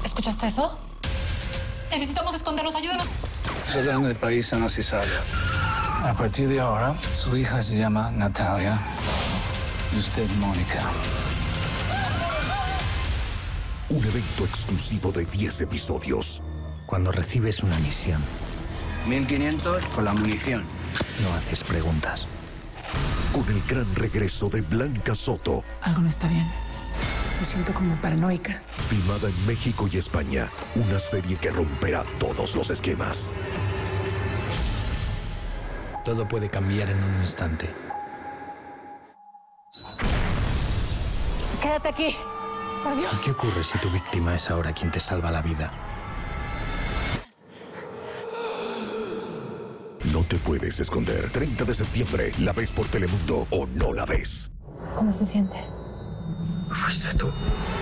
¿Escuchaste eso? Necesitamos escondernos, ayúdanos. Salgan del país sanas y salvas. A partir de ahora, su hija se llama Natalia y usted Mónica. Un evento exclusivo de 10 episodios. Cuando recibes una misión, 1500 con la munición. no haces preguntas. Con el gran regreso de Blanca Soto. Algo no está bien. Me siento como paranoica. Filmada en México y España. Una serie que romperá todos los esquemas. Todo puede cambiar en un instante. Quédate aquí. Por Dios. ¿Qué ocurre si tu víctima es ahora quien te salva la vida? No te puedes esconder. 30 de septiembre. ¿La ves por Telemundo o no la ves? ¿Cómo se siente? Fuiste tú.